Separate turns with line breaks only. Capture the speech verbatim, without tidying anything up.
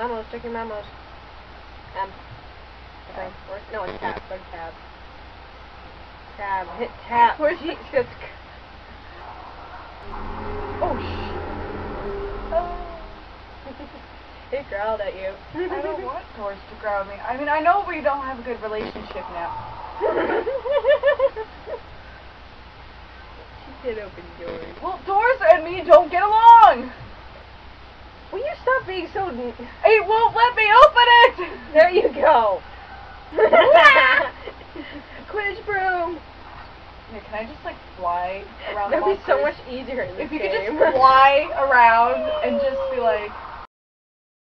Mamos, check your mamos. Um, okay. Where's, no, it's tab. Go to tab. Tab. Hit tab. Where's he? Just. Oh, shit. Oh. It growled at you.
I don't want doors to growl at me. I mean, I know we don't have a good relationship now.
She did open doors.
Well, doors and me don't get along.
Will you stop being so...
It won't let me open it!
There you go. Quiditch Broom.
Yeah, can I just, like, fly around
That'd
the
be so much easier in this
If you
game.
could just fly around and just be like...